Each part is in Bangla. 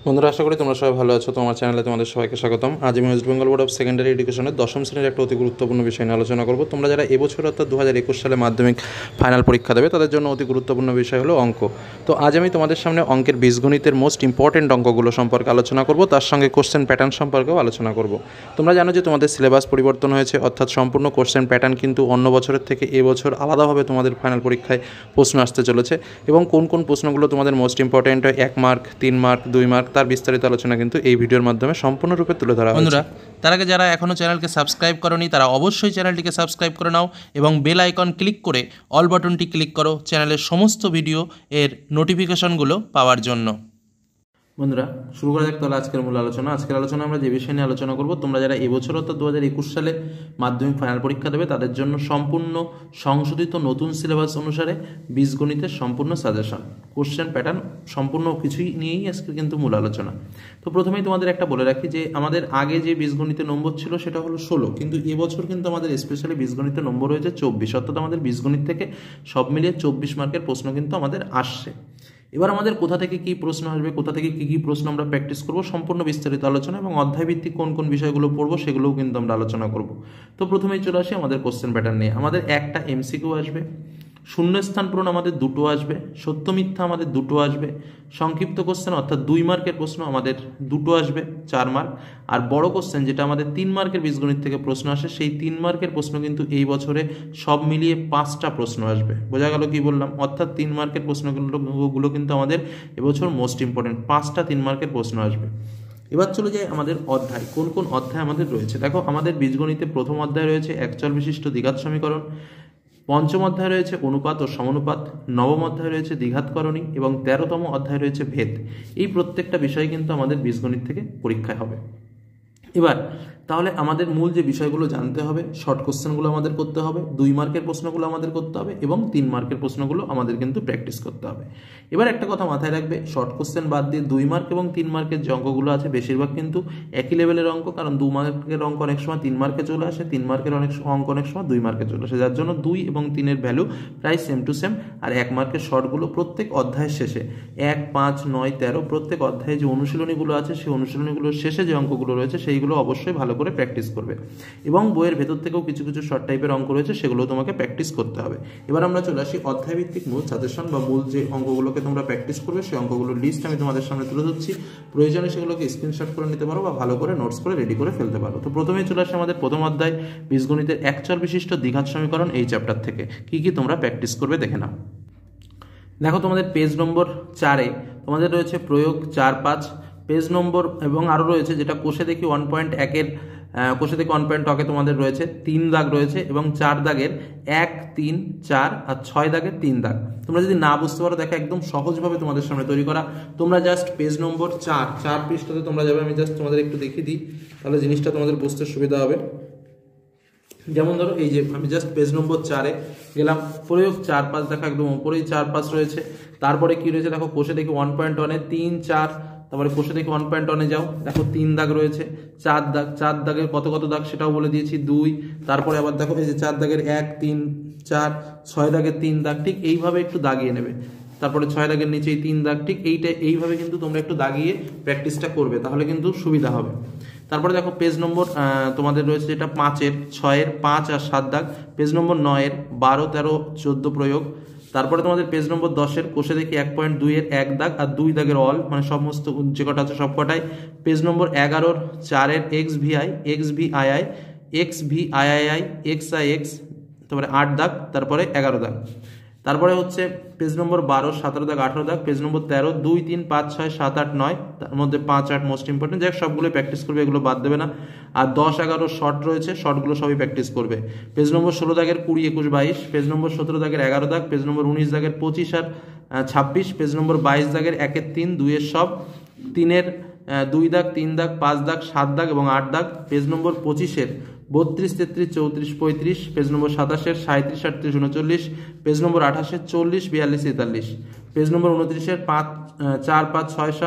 বন্ধুরা, আশা করি তোমরা সবাই ভালো আছো। তোমার চ্যানেলে তোমাদের সবাইকে স্বাগতম। আজ আমি West Bengal board of secondary এডুকেশনের দশম শ্রেণীর একটা অতি গুরুত্বপূর্ণ বিষয় নিয়ে আলোচনা করব। তোমরা যারা এবছর অর্থাৎ 2021 সালে মাধ্যমিক ফাইনাল পরীক্ষা দেবে তাদের জন্য অতি গুরুত্বপূর্ণ বিষয় হলো অঙ্ক। তো আজ আমি তোমাদের সামনে অঙ্কের বীজগণিতের মোস্ট ইম্পর্টেন্ট অঙ্কগুলো সম্পর্কে আলোচনা করব, তার সঙ্গে কোশ্চেন প্যাটার্ন সম্পর্কেও আলোচনা করব। তোমরা জানো যে তোমাদের সিলেবাস পরিবর্তন হয়েছে, অর্থাৎ সম্পূর্ণ কোশ্চেন প্যাটার্ন কিন্তু অন্য বছরের থেকে এবছর আলাদাভাবে তোমাদের ফাইনাল পরীক্ষায় প্রশ্ন আসতে চলেছে এবং কোন কোন প্রশ্নগুলো তোমাদের মোস্ট ইম্পর্টেন্ট হয়, 1 মার্ক, 3 মার্ক, 2 মার্ক, তার বিস্তারিত আলোচনা কিন্তু এই ভিডিওর মাধ্যমে সম্পূর্ণরূপে তুলে ধরা হয়েছে। বন্ধুরা, তার আগে যারা এখনও চ্যানেলকে সাবস্ক্রাইব করোনি তারা অবশ্যই চ্যানেলটিকে সাবস্ক্রাইব করে নাও এবং বেল আইকন ক্লিক করে অল বাটনটি ক্লিক করো চ্যানেলের সমস্ত ভিডিও এর নোটিফিকেশনগুলো পাওয়ার জন্য। বন্ধুরা, শুরু করা যাক তাহলে আজকের মূল আলোচনা। আজকের আলোচনা আমরা যে বিষয় নিয়ে আলোচনা করব, তোমরা যারা এবছর অর্থাৎ 2021 সালে মাধ্যমিক ফাইনাল পরীক্ষা দেবে তাদের জন্য সম্পূর্ণ সংশোধিত নতুন সিলেবাস অনুসারে বীজগণিতের সম্পূর্ণ সাজেশন, কোশ্চেন প্যাটার্ন সম্পূর্ণ কিছুই নিয়েই আজকে কিন্তু মূল আলোচনা। তো প্রথমেই তোমাদের একটা বলে রাখি যে আমাদের আগে যে বীজগণিতের নম্বর ছিল সেটা হলো 16, কিন্তু এবছর কিন্তু আমাদের স্পেশালি বীজগণিতের নম্বর হয়েছে 24, অর্থাৎ আমাদের বীজগণিত থেকে সব মিলিয়ে 24 মার্কের প্রশ্ন কিন্তু আমাদের আসছে। এবার আমাদের কোথা থেকে কি প্রশ্ন আসবে, কোথা থেকে কি প্রশ্ন আমরা প্র্যাকটিস করব, সম্পূর্ণ বিস্তারিত আলোচনা এবং অধ্যায়ভিত্তিক কোন কোন বিষয়গুলো পড়বো সেগুলোও কিন্তু আমরা আলোচনা করব। তো প্রথমেই চলে আসি আমাদের কোশ্চেন প্যাটার্ন নিয়ে। আমাদের একটা এমসিকিউ আসবে, শূন্যস্থান পূরণ আমাদের দুটো আসবে, সত্য মিথ্যা আমাদের দুটো আসবে, সংক্ষিপ্ত কোশ্চেন অর্থাৎ 2 মার্কের প্রশ্ন আমাদের দুটো আসবে 4 মার্ক, আর বড় কোশ্চেন যেটা আমাদের 3 মার্কের বীজগণিত থেকে প্রশ্ন আসে সেই 3 মার্কের প্রশ্ন কিন্তু এই বছরে সব মিলিয়ে 5টা প্রশ্ন আসবে। বোঝা গেল কি বললাম? অর্থাৎ 3 মার্কের প্রশ্নগুলো কিন্তু আমাদের এবছর মোস্ট ইম্পর্টেন্ট, 5টা 3 মার্কের প্রশ্ন আসবে। এবার চলে যায় আমাদের অধ্যায়, কোন কোন অধ্যায় আমাদের রয়েছে। দেখো, আমাদের বীজগণিতে প্রথম অধ্যায় রয়েছে একচল বিশিষ্ট দ্বিঘাত সমীকরণ, পঞ্চম অধ্যায় রয়েছে অনুপাত ও সমানুপাত, নবম অধ্যায় রয়েছে দ্বিঘাতকরণী এবং 13তম অধ্যায় রয়েছে ভেদ। এই প্রত্যেকটা বিষয় কিন্তু আমাদের বীজগণিত থেকে পরীক্ষায় হবে। এবার তাহলে আমাদের মূল যে বিষয়গুলো জানতে হবে, শর্ট কোশ্চেনগুলো আমাদের করতে হবে, 2 মার্কের প্রশ্নগুলো আমাদের করতে হবে এবং 3 মার্কের প্রশ্নগুলো আমাদের কিন্তু প্র্যাকটিস করতে হবে। এবার একটা কথা মাথায় রাখবে, শর্ট কোশ্চেন বাদ দিয়ে 2 মার্ক এবং 3 মার্কের যে অঙ্কগুলো আছে বেশিরভাগ কিন্তু একই লেভেলের অঙ্ক, কারণ 2 মার্কের অঙ্ক অনেক সময় 3 মার্কে চলে আসে, 3 মার্কের অঙ্ক অনেক সময় 2 মার্কে চলে আসে, যার জন্য 2 এবং 3 ভ্যালু প্রায় সেম টু সেম। আর 1 মার্কের শর্টগুলো প্রত্যেক অধ্যায়ের শেষে 1, 5, 9, 13 প্রত্যেক অধ্যায়ে যে অনুশীলনীগুলো আছে সেই অনুশীলনীগুলোর শেষে যে অঙ্কগুলো রয়েছে সেইগুলো অবশ্যই ভালো করে প্র্যাকটিস করবে এবং বইয়ের ভেতর থেকেও কিছু কিছু শর্ট টাইপের অঙ্ক রয়েছে সেগুলো তোমাকে প্র্যাকটিস করতে হবে। এবার আমরা চলে আসি অধ্যায়ভিত্তিক মূল সাজেশন বা মূল যে অঙ্কগুলোকে তোমরা প্র্যাকটিস করবে সেই অঙ্কগুলোর লিস্ট আমি তোমাদের সামনে তুলে ধরছি। প্রয়োজনে সেগুলোকে স্ক্রিনশট করে নিতে পারো বা ভালো করে নোটস করে রেডি করে ফেলতে পারো। তো প্রথমেই চলে আসি আমাদের প্রথম অধ্যায় বীজগণিতের একচল বিশিষ্ট দ্বিঘাত সমীকরণ, এই চ্যাপ্টার থেকে কি কি তোমরা প্র্যাকটিস করবে দেখে নাও। দেখো, তোমাদের পেজ নম্বর 4-এ তোমাদের রয়েছে প্রয়োগ 4-5, পেজ নম্বর এবং আরও রয়েছে যেটা কোষে দেখি 1.1-এর কোষে থেকে 1.1-এ তোমাদের রয়েছে 3 দাগ রয়েছে এবং 4 দাগের 1, 3, 4 আর 6 দাগের 3 দাগ। তোমরা যদি না বুঝতে পারো, দেখো একদম সহজভাবে তোমাদের সামনে তৈরি করা। তোমরা জাস্ট পেজ নম্বর 4 পৃষ্ঠাতে তোমরা যাবে, আমি জাস্ট তোমাদের একটু দেখিয়ে দিই তাহলে জিনিসটা তোমাদের বুঝতে সুবিধা হবে। যেমন ধরো, এই যে আমি জাস্ট পেজ নম্বর 4-এ গেলাম, প্রয়োগ 4-5 দেখো একদম উপরেই 4-5 রয়েছে। তারপরে কি রয়েছে দেখো, কোষে দেখি 1.1-এ 3, 4, তারপরে কোষে দেখি 1.1-এ যাও, দেখো 3 দাগ রয়েছে, 4 দাগ, 4 দাগের কত দাগ সেটাও বলে দিয়েছি 2। তারপরে আবার দেখো এই যে 4 দাগের 1, 3, 4, 6 দাগের 3 দাগ, ঠিক এইভাবে একটু দাগিয়ে নেবে। তারপরে 6 দাগের নিচেই 3 দাগ, ঠিক এইভাবে কিন্তু তোমরা একটু দাগিয়ে প্র্যাকটিসটা করবে, তাহলে কিন্তু সুবিধা হবে। তারপরে দেখো পেজ নম্বর তোমাদের রয়েছে যেটা 5-এর 6-এর 5 আর 7 দাগ, পেজ নম্বর 9-এর 12, 13, 14 প্রয়োগ। তারপরে তোমাদের পেজ নম্বর 10-এর কোষে দেখি 1.2-এর 1 দাগ আর 2 দাগের অল, মানে সমস্ত যে কটা আছে সব কটাই। পেজ নম্বর 11-এর 4-এর XVI, XVII, XVIII, XIX, তারপরে 8 দাগ, তারপরে 11 দাগ। তারপরে হচ্ছে পেজ নম্বর 12, 17 দাগ, 18 দাগ, পেজ নম্বর 13, 2, 3, 5, 6, 7, 8, 9, তার মধ্যে 5, 8 মোস্ট ইম্পর্টেন্ট, যাক সবগুলো প্র্যাকটিস করবে, এগুলো বাদ দেবে না। আর 10, 11 শর্ট রয়েছে, শর্টগুলো সবই প্র্যাকটিস করবে। পেজ নম্বর 16 দাগের 20, 21, 22, পেজ নম্বর 17 দাগের 11 দাগ, পেজ নম্বর 19 দাগের 25 আর 26, পেজ নম্বর 22 দাগের 1-এর 3, 2-এর সব, 3-এর 2 দাগ, 3 দাগ, 5 দাগ, 7 দাগ এবং 8 দাগ, পেজ নম্বর 25-এর 32, 33, 34, 35, পেজ নম্বর 27-এর 37, 38, 39, পেজ নম্বর 28-এর 40, 42, 43, পেজ নম্বর 29-এর 4, 5, 6, 7,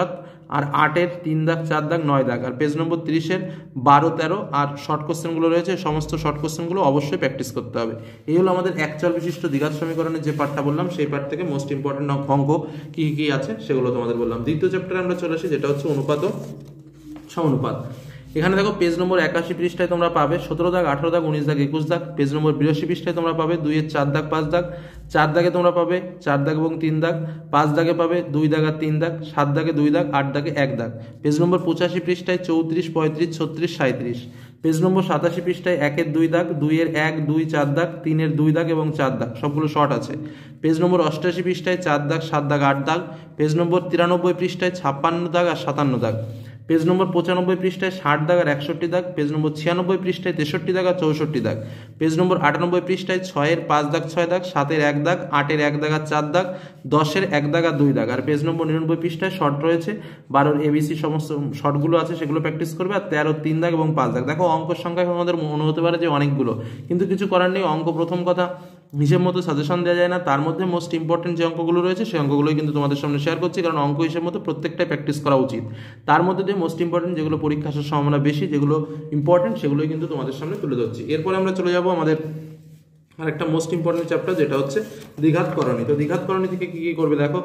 আর 8-এর 3 দাগ 4 দাগ 9 দাগ, আর পেজ নম্বর 30-এর 12, 13 আর শর্ট কোশ্চেনগুলো রয়েছে, সমস্ত শর্ট কোশ্চেনগুলো অবশ্যই প্র্যাকটিস করতে হবে। এই হলো আমাদের একচল বিশিষ্ট দ্বিঘাত সমীকরণের যে পার্টটা বললাম, সেই পার্ট থেকে মোস্ট ইম্পর্টেন্ট অঙ্ক কি কি আছে সেগুলো তোমাদের বললাম। দ্বিতীয় চ্যাপ্টারে আমরা চলে আসি, যেটা হচ্ছে অনুপাত ও সমানুপাত। এখানে দেখো পেজ নম্বর 81 পৃষ্ঠায় তোমরা পাবে 17 দাগ, 18 দাগ, 19 দাগ, 21 দাগ। পেজ নম্বর 82 পৃষ্ঠায় তোমরা পাবে 2-এর 4 দাগ 5 দাগ, 4 দাগে তোমরা পাবে 4 দাগ এবং 3 দাগ, 5 দাগে পাবে 2 দাগ আর 3 দাগ, 7 দাগে 2 দাগ, 8 দাগে 1 দাগ। পেজ নম্বর 85 পৃষ্ঠায় 34, 35, 36, 37। পেজ নম্বর 87 পৃষ্ঠায় 1-এর 2 দাগ, 2-এর 1, 2, 4 দাগ, 3-এর 2 দাগ এবং 4 দাগ, সবগুলো শর্ট আছে। পেজ নম্বর 88 পৃষ্ঠায় 4 দাগ, 7 দাগ, 8 দাগ। পেজ নম্বর 93 পৃষ্ঠায় 56 দাগ আর 57 দাগ। পেজ নম্বর 95 পৃষ্ঠায় 60 দাগ আর 61 দাগ। পেজ নম্বর 96 পৃষ্ঠায় 63 দাগ আর 64 দাগ। পেজ নম্বর 98 পৃষ্ঠায় 6-এর 5 দাগ 6 দাগ, 7-এর 1 দাগ, 8-এর 1 দাগ আর 4 দাগ, 10-এর 1 দাগ আর 2 দাগ। আর পেজ নম্বর 99 পৃষ্ঠায় শর্ট রয়েছে, 12-এর ABC সমস্ত শর্টগুলো আছে, সেগুলো প্র্যাকটিস করবে। আর 13-এর 3 দাগ এবং 5 দাগ। দেখো অঙ্কের সংখ্যা আমাদের মনে হতে পারে যে অনেকগুলো, কিন্তু কিছু করার নেই। অঙ্ক প্রথম কথা হিসেব মতো সাজেশন দেওয়া যায় না, তার মধ্যে মোস্ট ইম্পর্টেন্ট যে অঙ্কগুলো রয়েছে সেই অঙ্কগুলোই কিন্তু তোমাদের সামনে শেয়ার করছি, কারণ অঙ্ক হিসেব মতো প্রত্যেকটাই প্র্যাকটিস করা উচিত। তার মধ্যে যে মোস্ট ইম্পর্টেন্ট যেগুলো পরীক্ষা আসার সম্ভাবনা বেশি, যেগুলো ইম্পর্টেন্ট, সেগুলোই কিন্তু তোমাদের সামনে তুলে ধরছি। এরপরে আমরা চলে যাব আমাদের আরেকটা মোস্ট ইম্পর্টেন্ট চ্যাপ্টার, যেটা হচ্ছে দ্বিঘাত করণী। তো দ্বিঘাত করণী থেকে কি কি করবে দেখো,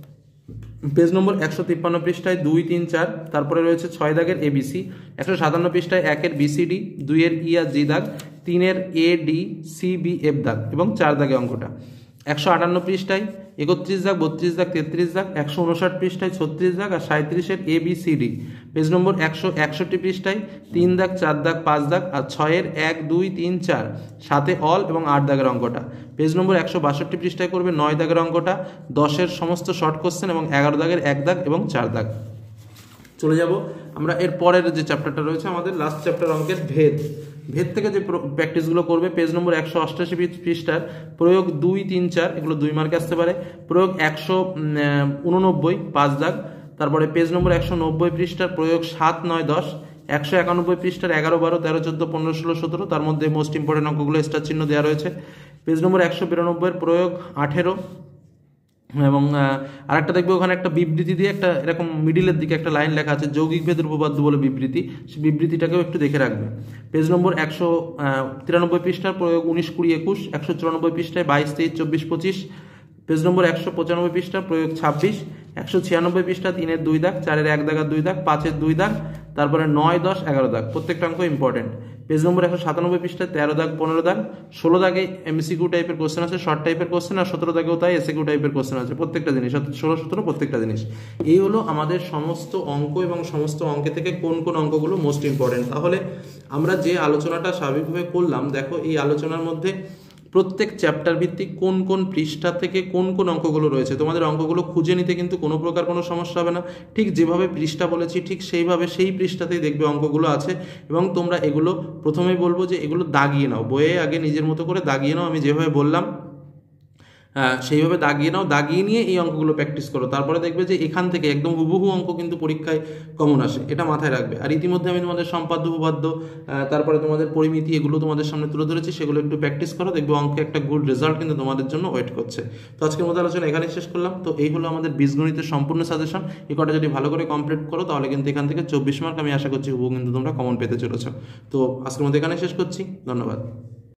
পেজ নম্বর 153 পৃষ্ঠায় 2, 3, 4, তারপরে রয়েছে 6 দাগের ABC। 157 পৃষ্ঠায় 1-এর BCD, 2-এর E আর G দাগ, 3-এর ADCBF দাগ এবং 4 দাগে অঙ্কটা। 158 পৃষ্ঠায় 31 দাগ, 32 দাগ, 33 দাগ। 159 পৃষ্ঠায় 36 দাগ আর 37-এর ABCD। পেজ নম্বর 161 পৃষ্ঠায় 3 দাগ, 4 দাগ, 5 দাগ আর 6-এর 1, 2, 3, 4, 7-এ অল এবং 8 দাগের অঙ্কটা। পেজ নম্বর 162 পৃষ্ঠায় করবে 9 দাগের অঙ্কটা, 10-এর সমস্ত শর্ট কোশ্চেন এবং 11 দাগের 1 দাগ এবং 4 দাগ। চলে যাব আমরা এর পরের যে চ্যাপ্টারটা রয়েছে আমাদের লাস্ট চ্যাপ্টার, অঙ্কের ভেদ। ভেদ থেকে যে প্র্যাকটিসগুলো করবে, পেজ নম্বর 188 পৃষ্ঠার প্রয়োগ 2, 3, 4, এগুলো 2 মার্কে আসতে পারে। প্রয়োগ 189, 5 দাগ। তারপরে পেজ নম্বর 190 পৃষ্ঠার প্রয়োগ 7, 9, 10। 191 পৃষ্ঠার 11, 12, 13, 14, 15, 16, 17, তার মধ্যে মোস্ট ইম্পর্টেন্ট অঙ্কগুলো স্টার চিহ্ন দেওয়া রয়েছে। পেজ নম্বর 192 প্রয়োগ 18 এবং আরেকটা দেখবে ওখানে একটা বিবৃতি দিয়ে একটা এরকম মিডিলের দিকে একটা লাইন লেখা আছে, যৌগিক ভেদের উপপাদ্য বলে বিবৃতি, সেই বিবৃতিটাকেও একটু দেখে রাখবে। পেজ নম্বর 193 পৃষ্ঠার প্রয়োগ 19, 20, 21। 194 পৃষ্ঠায় 22, 23, 24, 25। পেজ নম্বর 195 পৃষ্ঠা প্রয়োগ 26। 196 পৃষ্ঠা 3-এর 2 দাগ, 4-এর 1 দাগ আর 2 দাগ, 5-এর 2 দাগ, তারপরে 9, 10, 11 দাগ, প্রত্যেকটা অঙ্ক ইম্পর্টেন্ট। পেজ নম্বর 197 পৃষ্ঠায় 13 দাগ, 15 দাগ, 16 দাগে এমসিকিউ টাইপের কোশ্চেন আছে, শর্ট টাইপের কোশ্চেন, আর 17 দাগেও তাই এসিকিউ টাইপের কোশ্চেন আছে, প্রত্যেকটা জিনিস 16, 17 প্রত্যেকটা জিনিস। এই হলো আমাদের সমস্ত অঙ্ক এবং সমস্ত অঙ্কে থেকে কোন কোন অঙ্কগুলো মোস্ট ইম্পর্টেন্ট। তাহলে আমরা যে আলোচনাটা স্বাভাবিকভাবে করলাম, দেখো এই আলোচনার মধ্যে প্রত্যেক চ্যাপ্টার ভিত্তিক কোন কোন পৃষ্ঠা থেকে কোন কোন অঙ্কগুলো রয়েছে, তোমাদের অঙ্কগুলো খুঁজে নিতে কিন্তু কোনো প্রকার কোনো সমস্যা হবে না। ঠিক যেভাবে পৃষ্ঠা বলেছি ঠিক সেইভাবে সেই পৃষ্ঠাতেই দেখবে অঙ্কগুলো আছে, এবং তোমরা এগুলো প্রথমেই বলবো যে এগুলো দাগিয়ে নাও, বইয়ে আগে নিজের মতো করে দাগিয়ে নাও, আমি যেভাবে বললাম সেইভাবে দাগিয়ে নাও, দাগিয়ে নিয়ে এই অঙ্কগুলো প্র্যাকটিস করো। তারপরে দেখবে যে এখান থেকে একদম হুবহু অঙ্ক কিন্তু পরীক্ষায় কমন আসে, এটা মাথায় রাখবে। আর ইতিমধ্যে আমি তোমাদের সম্পাদ্য উপপাদ্য, তারপরে তোমাদের পরিমিতি, এগুলো তোমাদের সামনে তুলে ধরেছি, সেগুলো একটু প্র্যাকটিস করো, দেখবে অঙ্কে একটা গুড রেজাল্ট কিন্তু তোমাদের জন্য ওয়েট করছে। তো আজকের মতো আলোচনা এখানেই শেষ করলাম। তো এই হলো আমাদের বীজগণিতের সম্পূর্ণ সাজেশন। এই কটা যদি ভালো করে কমপ্লিট করো তাহলে কিন্তু এখান থেকে 24 মার্ক আমি আশা করছি হুবহু কিন্তু তোমরা কমন পেতে চলেছো। তো আজকের মতো এখানে শেষ করছি, ধন্যবাদ।